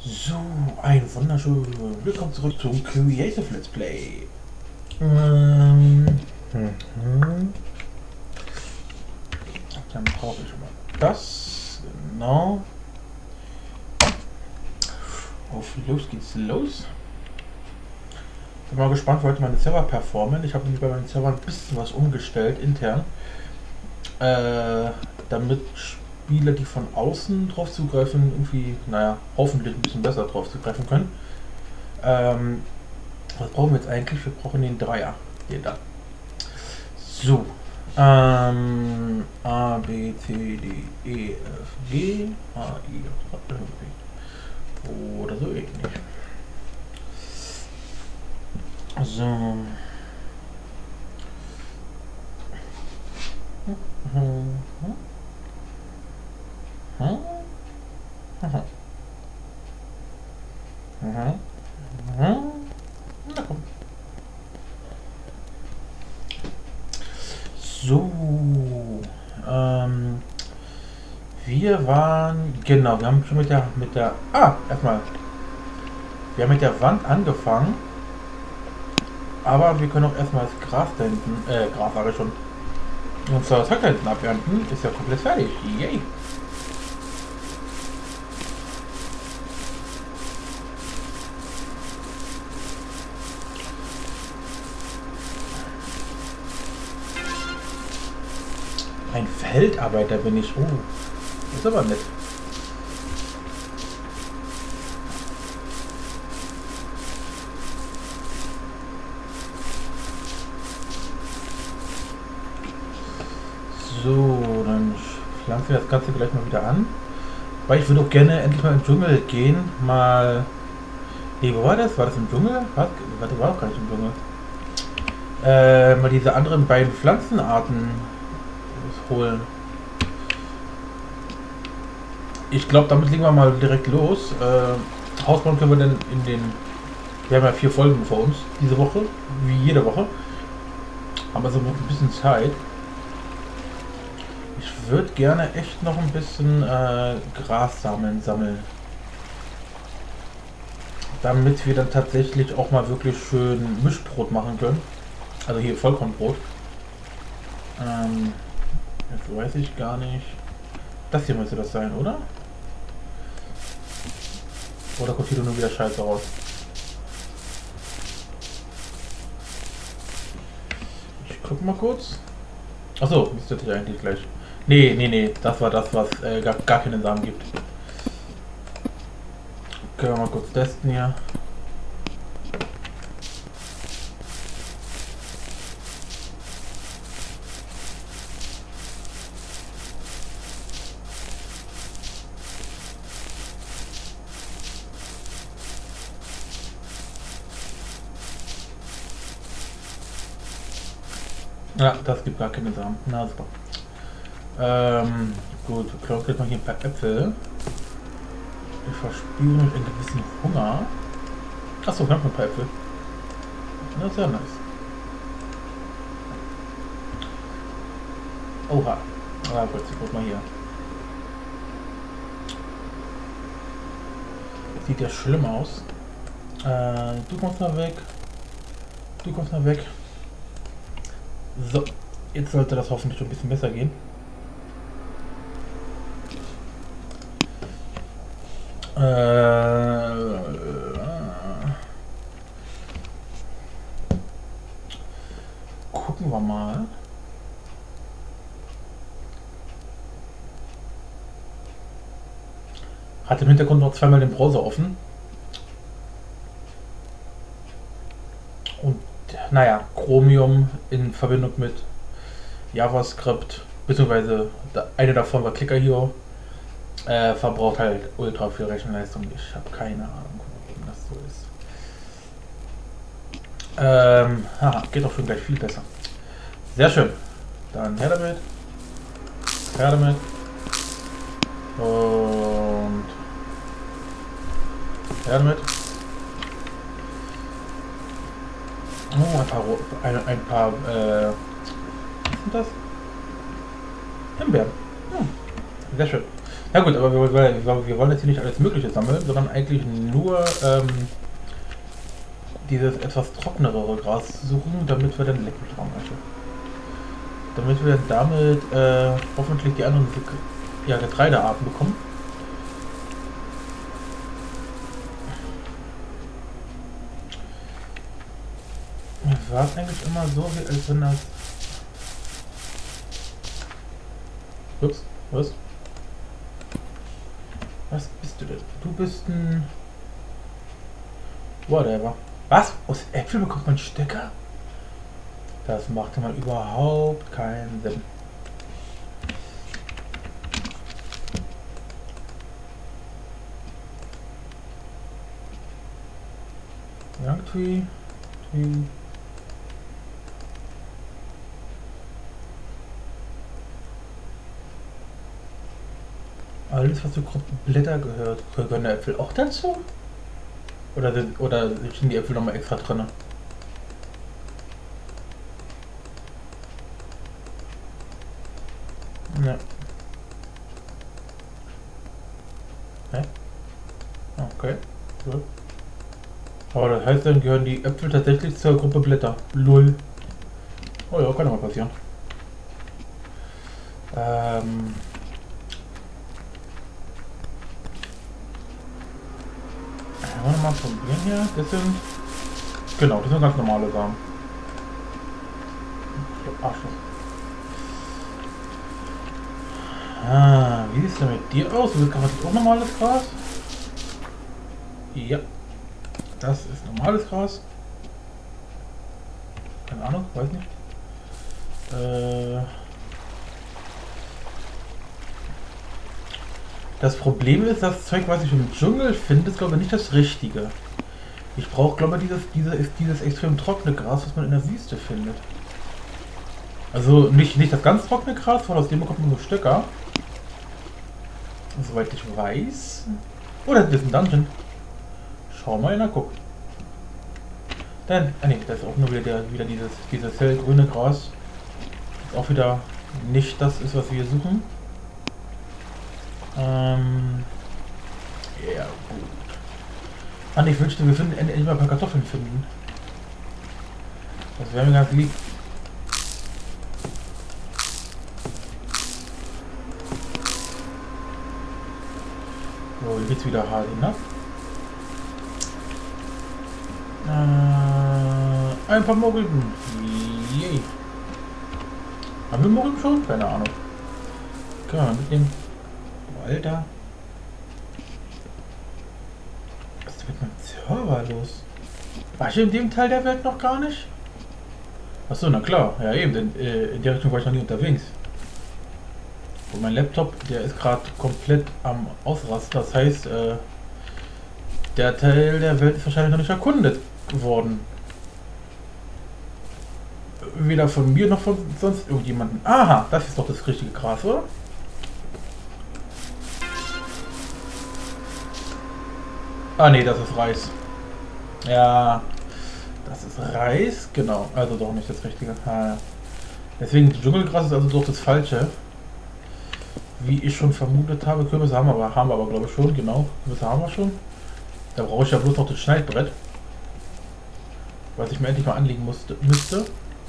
So, ein wunderschön. Willkommen zurück zum Creative Let's Play. Dann brauche ich schon mal das. Genau. Auf los geht's los. Bin mal gespannt, wie heute meine Server performen. Ich habe bei meinen Servern ein bisschen was umgestellt intern. Damit Spieler, die von außen drauf zugreifen, irgendwie, naja, hoffentlich ein bisschen besser drauf zugreifen können. Was brauchen wir jetzt eigentlich? Wir brauchen den Dreier. Hier da. So. A, B, C, D, E, F, G, A, I, J, K, L, M, N, oder so ähnlich. So. Na komm. So. Wir waren. Genau, wir haben schon mit der. Erstmal. Wir haben mit der Wand angefangen. Aber wir können auch erstmal das Gras da hinten. Gras sage ich schon. Unser Zeug da hinten abernten. Ist ja komplett fertig. Yay. Ein Feldarbeiter bin ich. Oh, das ist aber nett. So, dann pflanzen wir das Ganze gleich mal wieder an. Weil ich würde auch gerne endlich mal im Dschungel gehen. Mal. Nee, wo war das? War das im Dschungel? Warte, war auch gar nicht im Dschungel. Mal diese anderen beiden Pflanzenarten holen. Ich glaube, damit legen wir mal direkt los. Hausbauen können wir dann in den. Wir haben ja 4 Folgen vor uns diese Woche, wie jede Woche. Aber so noch ein bisschen Zeit. Ich würde gerne echt noch ein bisschen Grassamen sammeln. Damit wir dann tatsächlich auch mal wirklich schön Mischbrot machen können. Also hier Vollkornbrot. Jetzt weiß ich gar nicht. Das hier müsste das sein, oder? Oder kommt hier nur wieder Scheiße raus? Ich guck mal kurz. Achso, müsste ich eigentlich gleich. Nee. Das war das, was gar keinen Samen gibt. Können wir mal kurz testen hier. Ja, das gibt gar keine Samen. Na super. Gut, wir klauen jetzt mal hier ein paar Äpfel. Wir verspüren einen gewissen Hunger. Achso, wir haben ein paar Äpfel. Das ist ja nice. Oha. Ah gut, guck mal hier. Das sieht ja schlimm aus. Du kommst mal weg. Du kommst mal weg. So, jetzt sollte das hoffentlich schon ein bisschen besser gehen. Gucken wir mal. Hat im Hintergrund noch zweimal den Browser offen. Und naja, Chromium in Verbindung mit JavaScript, beziehungsweise eine davon war Clicker Hero, verbraucht halt ultra viel Rechenleistung. Ich habe keine Ahnung, warum das so ist. Geht auch schon gleich viel besser. Sehr schön. Dann her damit. Her damit. Und her damit. Oh, ein paar was sind das? Himbeeren. Sehr schön. Ja gut, aber wir wollen jetzt hier nicht alles Mögliche sammeln, sondern eigentlich nur dieses etwas trockenere Gras suchen, damit wir dann damit wir damit hoffentlich die anderen Getreidearten bekommen. War es eigentlich immer so, wie als wenn das... Ups, was? Was bist du denn? Du bist ein... Whatever. Was? Aus Äpfel bekommt man Stecker? Das macht mal überhaupt keinen Sinn. Irgendwie... Alles, was zu Gruppenblätter gehört. Gehören der Äpfel auch dazu? Oder sind die Äpfel nochmal extra drin? Ne. Hä? Okay. Gut. Aber das heißt, dann gehören die Äpfel tatsächlich zur Gruppe Blätter. Lull. Oh ja, kann doch mal passieren. Wollen wir mal probieren hier. Das sind... Genau, das sind ganz normale Samen. Arschloch. Wie sieht es denn mit dir aus? Du willst garantiert auch normales Gras? Ja. Das ist normales Gras. Keine Ahnung, weiß nicht. Das Problem ist, das Zeug, was ich im Dschungel finde, ist glaube ich nicht das Richtige. Ich brauche glaube ich dieses extrem trockene Gras, was man in der Wüste findet. Also nicht das ganz trockene Gras, weil aus dem bekommt man nur Stöcker. Soweit ich weiß. Oder das ist ein Dungeon. Schau mal, na guck. Dann, ne, das ist auch nur wieder dieses hellgrüne Gras. Das auch wieder nicht das ist, was wir suchen. Ja, gut. Ah, ich wünschte, wir finden endlich mal ein paar Kartoffeln finden. Das wäre mir ganz lieb. So, hier geht's wieder hart hinab. Ein paar Morgen. Yay. Haben wir morgen schon? Keine Ahnung. Können wir mitnehmen. Oh, Alter. Was ist mit meinem Server los? War ich in dem Teil der Welt noch gar nicht? Achso, na klar. Ja eben, denn in der Richtung war ich noch nie unterwegs. Und mein Laptop, der ist gerade komplett am Ausrasten. Das heißt, der Teil der Welt ist wahrscheinlich noch nicht erkundet geworden. Weder von mir noch von sonst irgendjemanden. Aha, das ist doch das richtige Gras, oder? Ah ne, das ist Reis. Ja, das ist Reis, genau. Also doch nicht das richtige. Ah, deswegen Dschungelgras ist also doch das Falsche. Wie ich schon vermutet habe, Kürbisse haben wir aber glaube ich schon, genau. Kürbisse haben wir schon. Da brauche ich ja bloß noch das Schneidbrett. Was ich mir endlich mal anlegen müsste.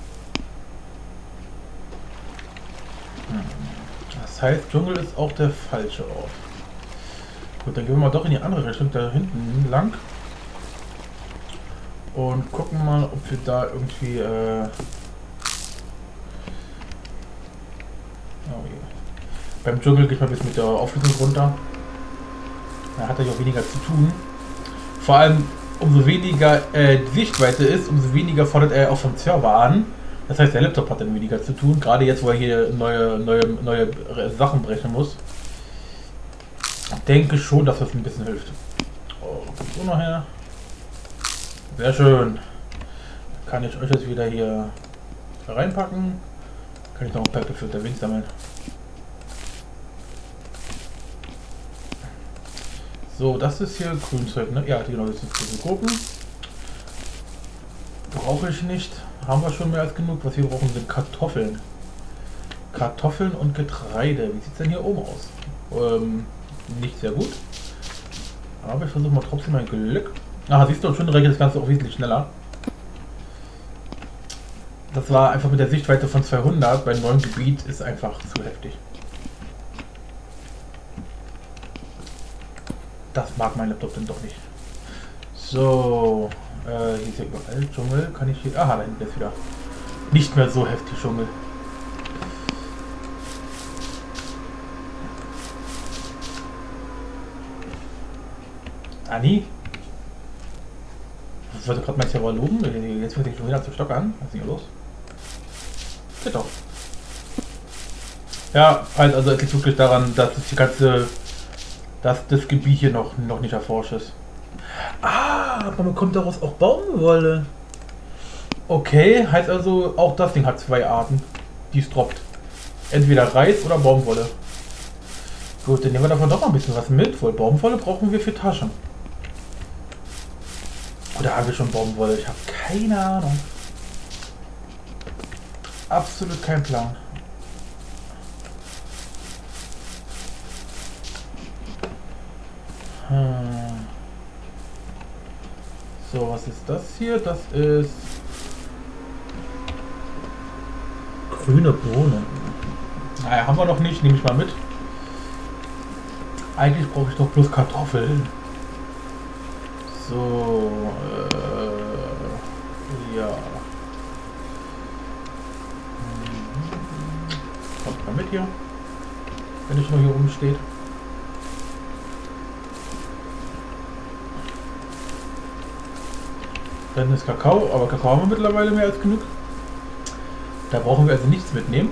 Das heißt, Dschungel ist auch der falsche Ort. Gut, dann gehen wir mal doch in die andere Richtung, da hinten lang. Und gucken mal, ob wir da irgendwie... Oh je. Beim Dschungel geht man bis mit der Auflösung runter. Da hat er ja auch weniger zu tun. Vor allem, umso weniger die Sichtweite ist, umso weniger fordert er auch vom Server an. Das heißt, der Laptop hat dann weniger zu tun. Gerade jetzt, wo er hier neue Sachen brechen muss. Ich denke schon, dass das ein bisschen hilft. Oh, kommt so noch her. Sehr schön. Kann ich euch jetzt wieder hier reinpacken. Kann ich noch ein Pfeffer für unterwegs sammeln. So, das ist hier Grünzeug, ne? Ja, genau, das sind diese Gurken. Brauche ich nicht. Haben wir schon mehr als genug. Was wir brauchen, sind Kartoffeln. Kartoffeln und Getreide. Wie sieht es denn hier oben aus? nicht sehr gut. Aber ich versuche mal trotzdem mein Glück. Ah, siehst du, schon regelt das Ganze auch wesentlich schneller. Das war einfach mit der Sichtweite von 200 bei einem neuen Gebiet ist einfach zu heftig. Das mag mein Laptop dann doch nicht. So, hier ist ja überall Dschungel. Kann ich hier... Aha, da hinten ist wieder nicht mehr so heftig Dschungel. Anni? Ich wollte gerade mein Server loben. Jetzt wird ich schon wieder zu stockern. Was ist hier los? Geht doch. Ja, halt, also es liegt wirklich daran, dass das die ganze... dass das Gebiet hier noch nicht erforscht ist. Ah, aber man bekommt daraus auch Baumwolle. Okay, heißt also, auch das Ding hat zwei Arten, die es droppt. Entweder Reis oder Baumwolle. Gut, dann nehmen wir davon doch mal ein bisschen was mit, weil Baumwolle brauchen wir für Taschen. Oder haben wir schon Baumwolle? Ich habe keine Ahnung. Absolut kein Plan. So, was ist das hier? Das ist grüne Bohnen. Naja, haben wir noch nicht. Nehme ich mal mit. Eigentlich brauche ich doch bloß Kartoffeln. So, ja. Kommt mal mit hier. Wenn ich noch hier rumsteht. Dann ist Kakao, aber Kakao haben wir mittlerweile mehr als genug. Da brauchen wir also nichts mitnehmen.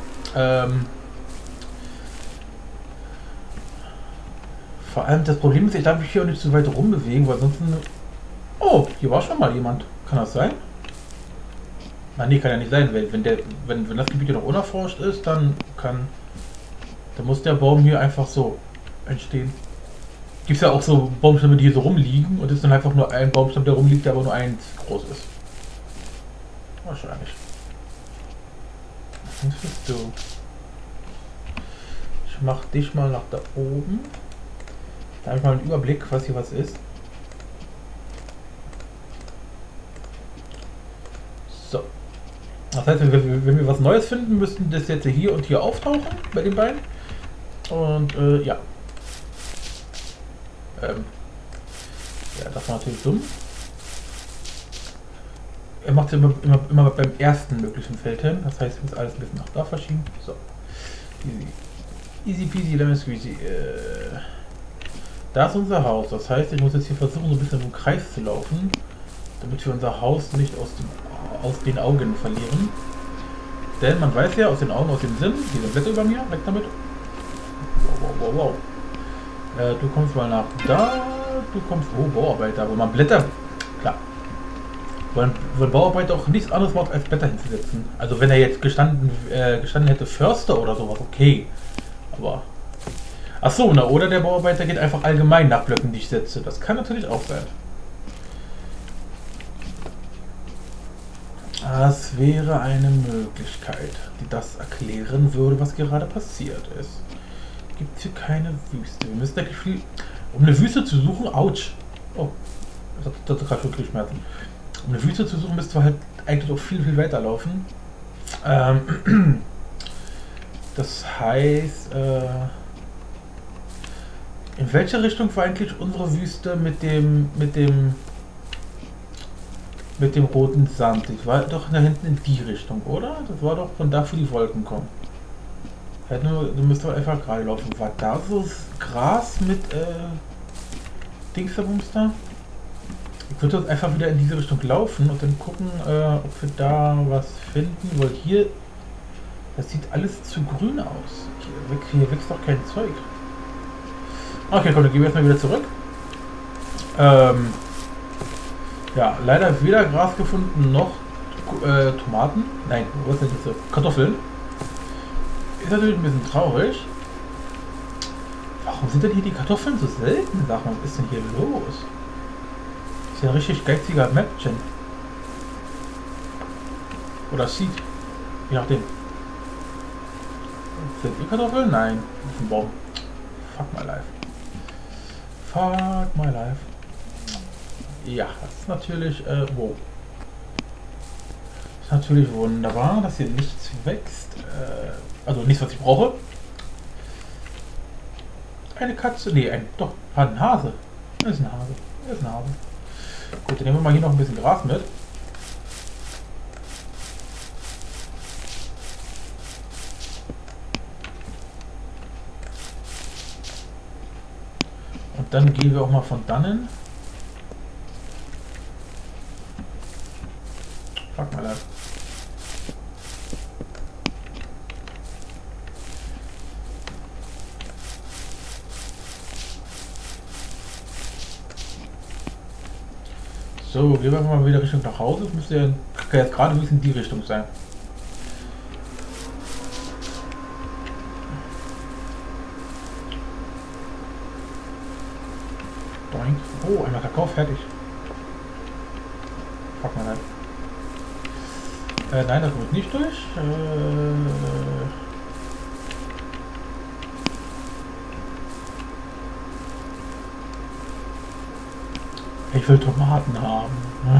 Vor allem das Problem ist, ich darf mich hier auch nicht so weit rumbewegen, weil sonst... Oh, hier war schon mal jemand. Kann das sein? Ah, nee, kann ja nicht sein. Wenn das Gebiet hier noch unerforscht ist, dann muss der Baum hier einfach so entstehen. Gibt es ja auch so Baumstämme, die hier so rumliegen und es ist dann einfach nur ein Baumstamm, der rumliegt, der aber nur eins groß ist. Wahrscheinlich. Was bist du? Ich mach dich mal nach da oben. Da habe ich mal einen Überblick, was hier was ist. So. Das heißt, wenn wir was Neues finden, müssten das jetzt hier und hier auftauchen bei den beiden. Und ja. Ja, das war natürlich dumm. Er macht es immer beim ersten möglichen Feld hin. Das heißt, wir müssen alles ein bisschen nach da verschieben. So. Easy peasy, lemon squeezy. Da ist unser Haus. Das heißt, ich muss jetzt hier versuchen, so ein bisschen im Kreis zu laufen, damit wir unser Haus nicht aus den Augen verlieren. Denn man weiß ja, aus den Augen, aus dem Sinn. Hier sind Blätter über mir. Weg damit. Wow. Du kommst mal nach da. Du kommst... Oh, Bauarbeiter. Wo man Blätter... Klar. Wollen Bauarbeiter auch nichts anderes macht, als Blätter hinzusetzen. Also wenn er jetzt gestanden hätte Förster oder sowas, okay. Aber... Achso, na, oder der Bauarbeiter geht einfach allgemein nach Blöcken, die ich setze. Das kann natürlich auch sein. Das wäre eine Möglichkeit, die das erklären würde, was gerade passiert ist. Gibt hier keine Wüste. Wir müssen eigentlich viel... Um eine Wüste zu suchen... Autsch! Oh, das hat gerade wirklich Schmerzen. Um eine Wüste zu suchen, müssten wir halt eigentlich auch viel weiterlaufen. Das heißt... in welche Richtung war eigentlich unsere Wüste mit dem roten Sand? Ich war doch da hinten in die Richtung, oder? Das war doch von da, wo die Wolken kommen. Du müsst doch einfach gerade laufen. War da so Gras mit Dingsabums da? Ich würde jetzt einfach wieder in diese Richtung laufen und dann gucken, ob wir da was finden, weil hier, das sieht alles zu grün aus. Hier wächst doch kein Zeug. Okay, komm, dann gehen wir erstmal wieder zurück. Ja, leider weder Gras gefunden noch Tomaten. Nein, was ist denn das? Kartoffeln. Ist natürlich ein bisschen traurig. Warum sind denn hier die Kartoffeln so selten? Sag mal, was ist denn hier los? Das ist ja ein richtig geiziger Mapchen. Oder Seed. Je nachdem. Sind die Kartoffeln? Nein. Das ist ein Baum. Fuck my life. Fuck my life. Ja, das ist natürlich, wow. Das ist natürlich wunderbar, dass hier nichts wächst. Also nichts, was ich brauche. Eine Katze, nee, ein Hase. Das ist ein Hase. Das ist ein Hase. Gut, dann nehmen wir mal hier noch ein bisschen Gras mit. Und dann gehen wir auch mal von dannen. Fuck mal ab. So, gehen wir mal wieder Richtung nach Hause. Das müsste ja jetzt gerade ein bisschen in die Richtung sein. Doink. Oh, einmal Kakao fertig. Fuck mal rein. Nein, das kommt nicht durch. Ich will Tomaten haben.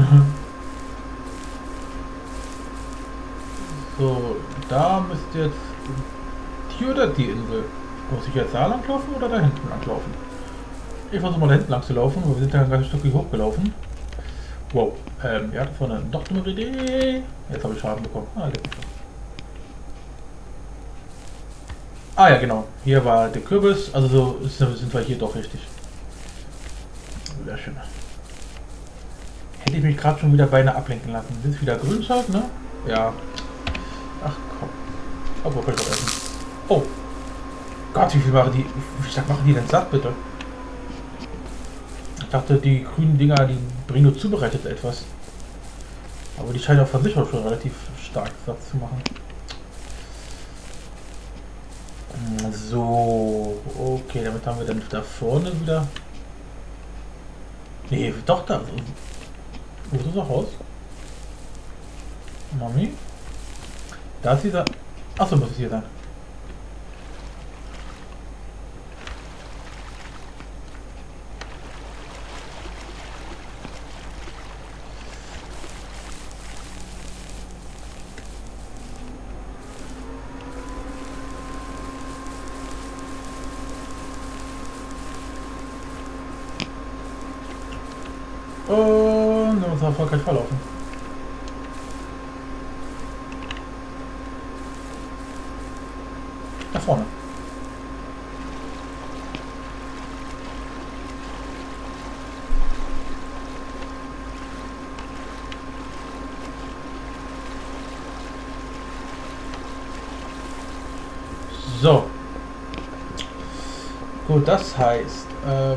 So, da müsste jetzt die oder die Insel. Muss ich jetzt da lang laufen oder da hinten lang laufen? Ich versuche mal da hinten lang zu laufen, weil wir sind da ein ganzes Stück hochgelaufen. Wow, ja, das war eine doch dumme Idee. Jetzt habe ich Schaden bekommen. Ah ja, genau. Hier war der Kürbis, also so sind wir hier doch richtig. Sehr schön. Hätte ich mich gerade schon wieder beinahe ablenken lassen. Ist wieder Grünzeug, ne? Ja. Ach komm. Aber kann ich doch essen. Oh. Gott, wie stark machen die denn satt, bitte? Ich dachte, die grünen Dinger, die bringen nur zubereitet etwas. Aber die scheinen auch von sich auch schon relativ stark satt zu machen. So. Okay, damit haben wir dann da vorne wieder... Nee, doch da. Wo ist das Haus? Mami? Da ist dieser... Achso, muss es hier sein. Und wir müssen erfolgreich verlaufen. Da vorne. So. Gut, das heißt,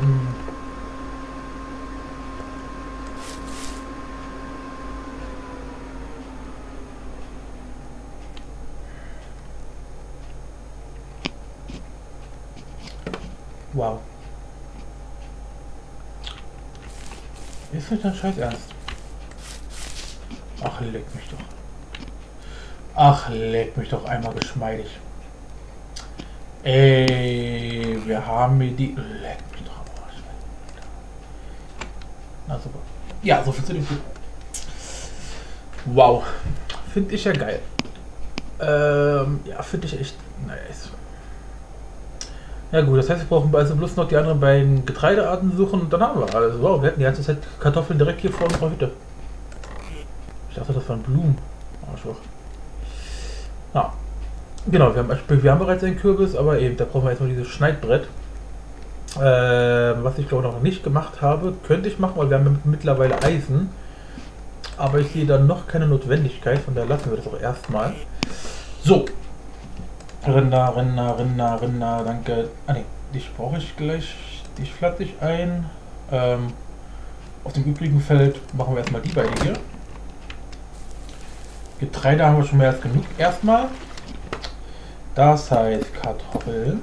wow. Ist nicht dein Scheiß ernst? Ach, leck mich doch. Ach, leck mich doch einmal geschmeidig. Ey, wir haben mir die... Leck mich doch am Arsch. Na super. Ja, so viel zu dem Film. Wow. Finde ich ja geil. Ja, finde ich echt nice. Ja gut, das heißt, wir brauchen also bloß noch die anderen beiden Getreidearten suchen und dann haben wir alles. Wow, wir hätten die ganze Zeit Kartoffeln direkt hier vor unserer Hütte. Ich dachte, das waren Blumen. Arschloch. Ja. Genau, wir haben bereits einen Kürbis, aber eben, da brauchen wir jetzt noch dieses Schneidbrett. Was ich glaube noch nicht gemacht habe, könnte ich machen, weil wir haben mittlerweile Eisen. Aber ich sehe da noch keine Notwendigkeit, von daher lassen wir das auch erstmal. So. Rinder, danke. Ah ne, dich brauche ich gleich. Dich flatte ich ein. Auf dem übrigen Feld machen wir erstmal die beiden hier. Getreide haben wir schon mehr als genug erstmal. Das heißt Kartoffeln.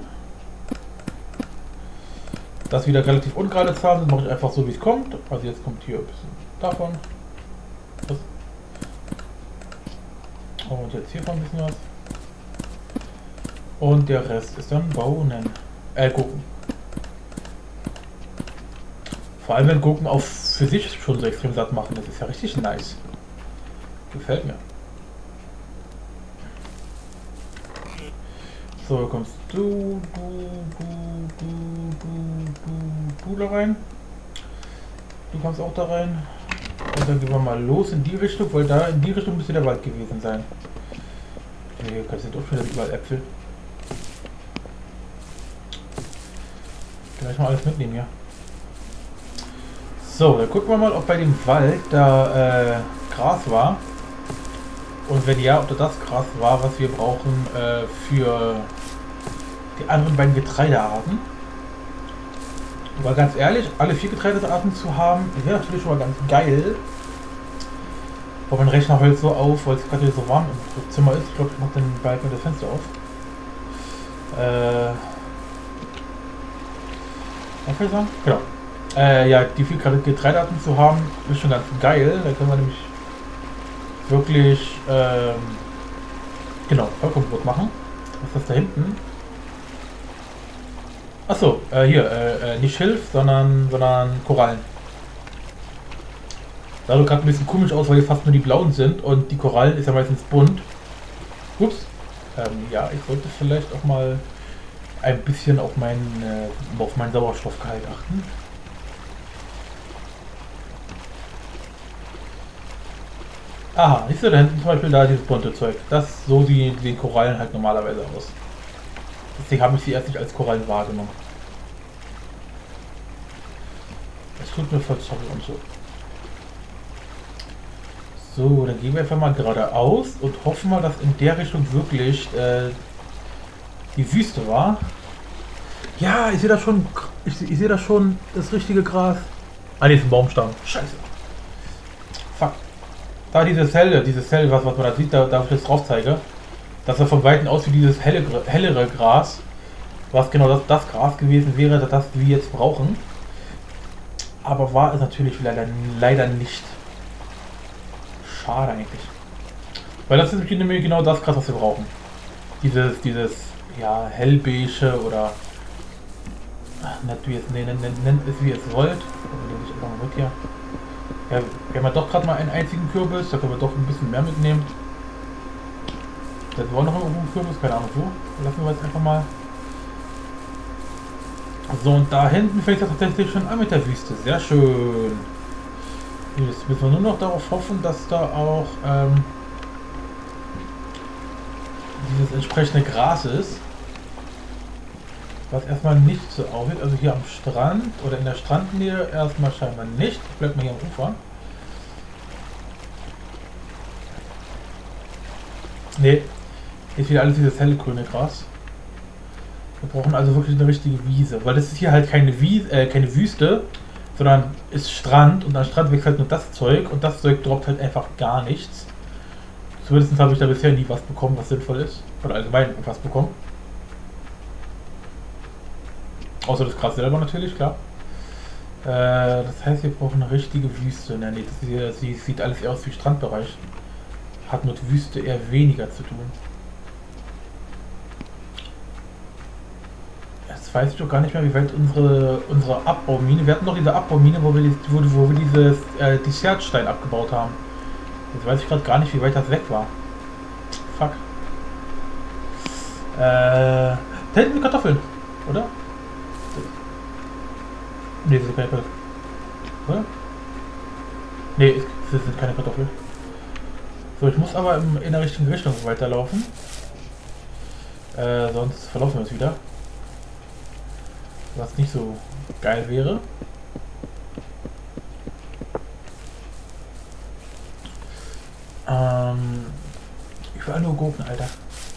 Das wieder relativ ungerade Zahlen sind, mache ich einfach so wie es kommt. Also jetzt kommt hier ein bisschen davon. Und jetzt hiervon ein bisschen was. Und der Rest ist dann Bohnen. Gucken. Vor allem wenn Gurken auch für sich schon so extrem satt machen. Das ist ja richtig nice. Gefällt mir. So, kommst du da rein. Du kommst auch da rein. Und dann gehen wir mal los in die Richtung, weil da in die Richtung müsste der Wald gewesen sein. Hier kannst du doch schon überall Äpfel. Gleich mal alles mitnehmen hier. So, dann gucken wir mal, ob bei dem Wald da Gras war. Und wenn ja, ob da das Gras war, was wir brauchen für die anderen beiden Getreidearten. Aber ganz ehrlich, alle 4 Getreidearten zu haben, wäre natürlich schon mal ganz geil. Aber mein Rechner heult so auf, weil es gerade so warm im Zimmer ist. Ich glaube, ich mache dann bald mal das Fenster auf. Was soll ich sagen? Genau. Ja, die 4 Getreidearten zu haben, ist schon ganz geil. Da können wir nämlich wirklich, genau, Vollkornbrot machen. Was ist das da hinten? Achso, hier, nicht Schilf, sondern Korallen. Sah doch gerade ein bisschen komisch aus, weil hier fast nur die blauen sind und die Korallen ist ja meistens bunt. Ups. Ja, ich sollte vielleicht auch mal ein bisschen auf meinen Sauerstoffgehalt achten. Aha, siehst du da hinten zum Beispiel da dieses bunte Zeug. So sehen Korallen halt normalerweise aus. Deswegen habe ich sie erst nicht als Korallen wahrgenommen. Das tut mir voll sorry und so. So, dann gehen wir einfach mal geradeaus und hoffen mal, dass in der Richtung wirklich die Wüste war. Ja, ich sehe da schon. Ich sehe da schon das richtige Gras. Ah, ne, ist ein Baumstamm. Scheiße. Fuck. Da dieses helle, was man da sieht, da ich jetzt drauf zeige, dass er von Weitem aus wie dieses hellere Gras, was genau das Gras gewesen wäre, das wir jetzt brauchen. Aber war es natürlich leider nicht. Schade eigentlich. Weil das ist nämlich genau das Gras, was wir brauchen. Dieses ja, hellbeige oder nennt es wie ihr es wollt. Also, ich einfach mal weg hier. Ja, wir haben ja doch gerade mal einen einzigen Kürbis, da können wir doch ein bisschen mehr mitnehmen. Das war noch irgendwo ein Kürbis, keine Ahnung wo. Lassen wir jetzt einfach mal. So, und da hinten fängt es tatsächlich schon an mit der Wüste. Sehr schön. Jetzt müssen wir nur noch darauf hoffen, dass da auch dieses entsprechende Gras ist. Was erstmal nicht so aussieht. Also hier am Strand oder in der Strandnähe erstmal scheinbar nicht. Bleibt mal hier am Ufer. Ne, ist wieder alles dieses helle grüne Gras. Wir brauchen also wirklich eine richtige Wiese. Weil das ist hier halt keine Wüste, sondern ist Strand und am Strand wächst halt nur das Zeug und das Zeug droppt halt einfach gar nichts. Zumindest habe ich da bisher nie was bekommen, was sinnvoll ist. Oder allgemein was bekommen. Außer das Gras selber natürlich, klar. Das heißt, wir brauchen eine richtige Wüste. Ne, das sieht alles eher aus wie Strandbereich. Hat mit Wüste eher weniger zu tun. Jetzt weiß ich doch gar nicht mehr, wie weit unsere Abbaumine. Wir hatten noch diese Abbaumine, wo wir dieses Dessertstein abgebaut haben. Jetzt weiß ich gerade gar nicht, wie weit das weg war. Fuck. Da hinten sind Kartoffeln, oder? Ne, das sind keine Kartoffeln. Oder? Ne, das sind keine Kartoffeln. So, ich muss aber in der richtigen Richtung weiterlaufen. Sonst verlaufen wir uns wieder. Was nicht so geil wäre. Überall nur Gurken, Alter.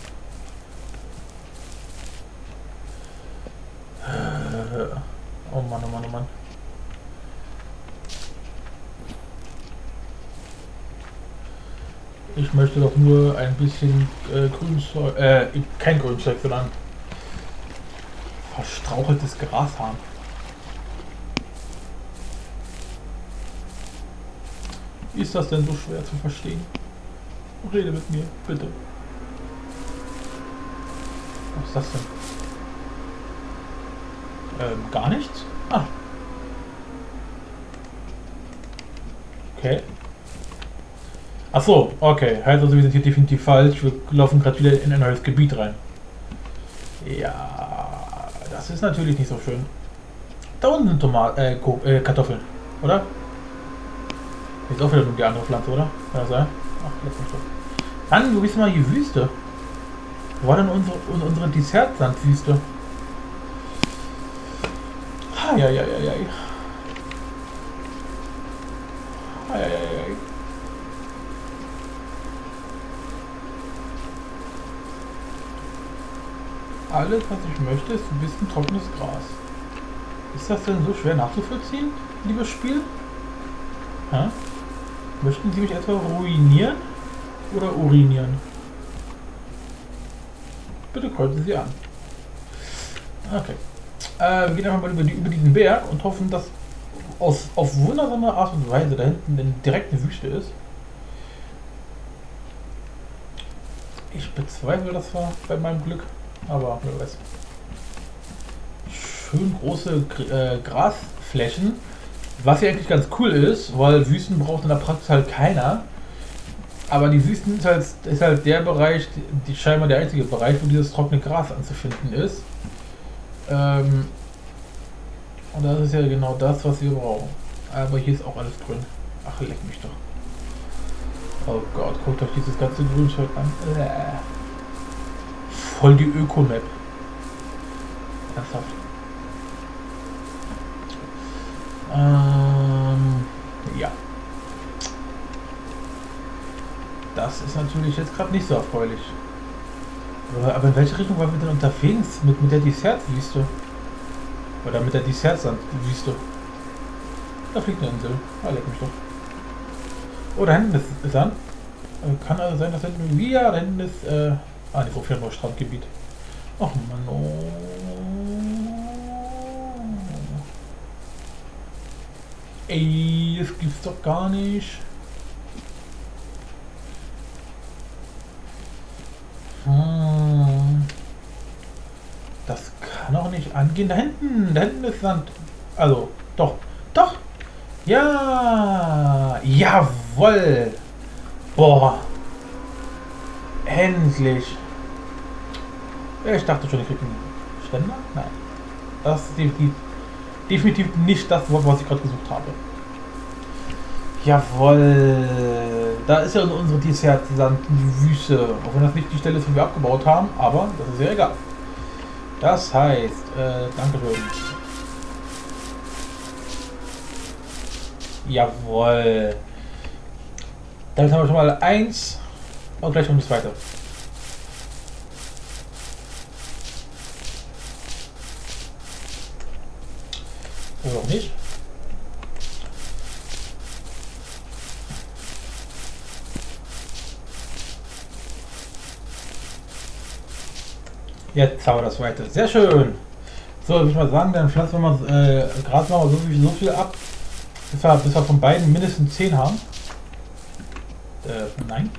Oh Mann, oh Mann, oh Mann. Ich möchte doch nur ein bisschen Grünzeug, kein Grünzeug, sondern verstraucheltes Gras haben. Ist das denn so schwer zu verstehen? Rede mit mir, bitte. Was ist das denn? Gar nichts? Ah. Okay. Ach so, okay. Heißt also, wir sind hier definitiv falsch. Wir laufen gerade wieder in ein neues Gebiet rein. Ja, das ist natürlich nicht so schön. Da unten sind Kartoffeln, oder? Ist auch wieder nur die andere Pflanze, oder? Kann das sein? Ach, letzten Schluss. Dann, wo bist du mal hier Wüste? Wo war denn unsere Dessertsandwüste? Ja. Alles, was ich möchte, ist ein bisschen trockenes Gras. Ist das denn so schwer nachzuvollziehen, liebes Spiel? Ha? Möchten Sie mich etwa ruinieren oder urinieren? Bitte kreuzen Sie an. Okay. Wir gehen einfach mal über diesen Berg und hoffen, dass auf wundersame Art und Weise da hinten direkt eine Wüste ist. Ich bezweifle das war bei meinem Glück, aber wer weiß. Schön große Grasflächen, was ja eigentlich ganz cool ist, weil Wüsten braucht in der Praxis halt keiner. Aber die Wüsten ist halt der Bereich, scheinbar der einzige Bereich, wo dieses trockene Gras anzufinden ist. Und das ist ja genau das, was wir brauchen. Aber hier ist auch alles grün. Ach, leck mich doch. Oh Gott, guckt euch dieses ganze Grünzeug an. Voll die Öko-Map. Ernsthaft. Ja. Das ist natürlich jetzt gerade nicht so erfreulich. Aber in welche Richtung waren wir denn unterwegs mit der Dessertwüste? Oder mit der Dessertsandwüste? Da fliegt eine Insel. Ah, leck mich doch. Oh, da hinten ist Sand. Kann also sein, dass da hinten... Ja, da hinten ist... ne, so viel nur Strandgebiet. Ach Mann, oh. Ey, das gibt's doch gar nicht. Das kann auch nicht angehen. Da hinten ist Sand. Also, doch. Ja, jawoll. Boah. Endlich. Ich dachte schon, ich krieg einen Ständer. Nein. Das ist definitiv nicht das Wort, was ich gerade gesucht habe. Jawoll. Da ist ja unsere Dessertsandwüste. Auch wenn das nicht die Stelle ist, die wir abgebaut haben. Aber das ist ja egal. Das heißt, Dankeschön. Jawohl. Damit haben wir schon mal 1 und gleich um das zweite. Oder auch nicht. Jetzt haben wir das weiter. Sehr schön. So, würde ich mal sagen, dann pflanzen wir mal gerade mal so viel ab, bis wir von beiden mindestens 10 haben. Nein.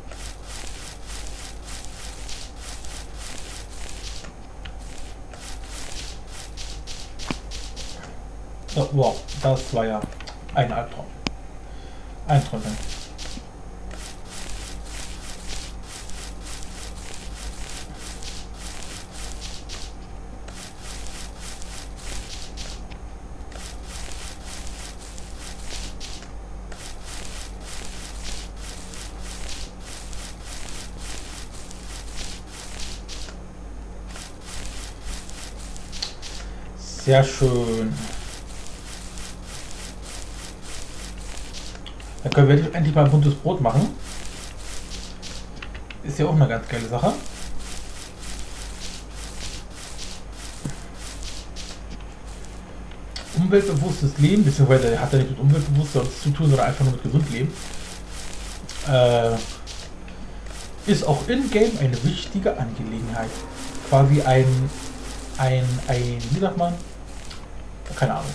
So, wow, das war ja ein Albtraum. Ein Träumchen. Sehr schön. Dann können wir endlich mal ein buntes Brot machen. Ist ja auch eine ganz geile Sache. Umweltbewusstes Leben, beziehungsweise hat er nicht mit Umweltbewusstsein zu tun, sondern einfach nur mit gesund Leben. Ist auch in-game eine wichtige Angelegenheit. Quasi wie sagt man? Keine Ahnung.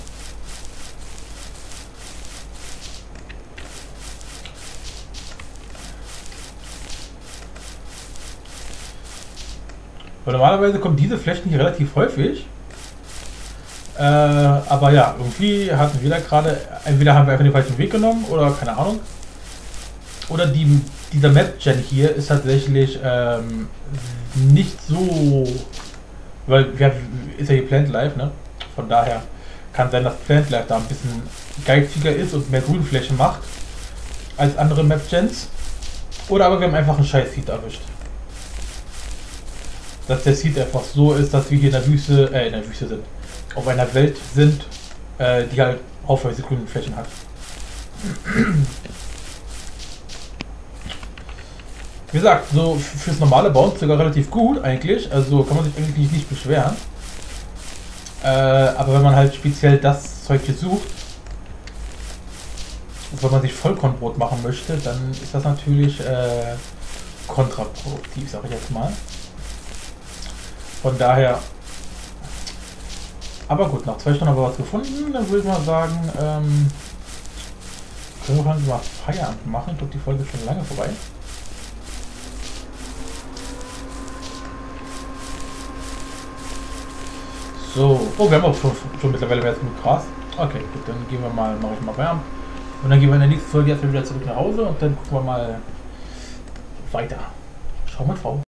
Weil normalerweise kommen diese Flächen hier relativ häufig. Aber ja, irgendwie hatten wir da gerade, entweder haben wir einfach den falschen Weg genommen oder keine Ahnung. Oder dieser Map-Gen hier ist tatsächlich nicht so, weil ist ja hier Plant Life, ne? Von daher kann sein, dass Plant Life da ein bisschen geiziger ist und mehr Grünfläche macht als andere Map-Gens. Oder aber wir haben einfach einen scheiß Seed erwischt. Dass der Seed einfach so ist, dass wir hier in der Wüste sind. Auf einer Welt sind, die halt haufenweise grüne Flächen hat. Wie gesagt, so fürs normale Bauen sogar relativ gut eigentlich. Also kann man sich eigentlich nicht beschweren. Aber wenn man halt speziell das Zeug hier sucht, und wenn man sich Vollkornbrot machen möchte, dann ist das natürlich kontraproduktiv, sage ich jetzt mal. Von daher. Aber gut, nach 2 Stunden haben wir was gefunden. Dann würde ich mal sagen, können wir mal Feierabend machen. Ich glaube, die Folge ist schon lange vorbei. So, oh, wir haben auch schon mittlerweile mehr als genug Gras. Okay, gut, dann gehen wir mal, mache ich mal Feierabend. Und dann gehen wir in der nächsten Folge jetzt wieder zurück nach Hause und dann gucken wir mal weiter. Schau mal drauf.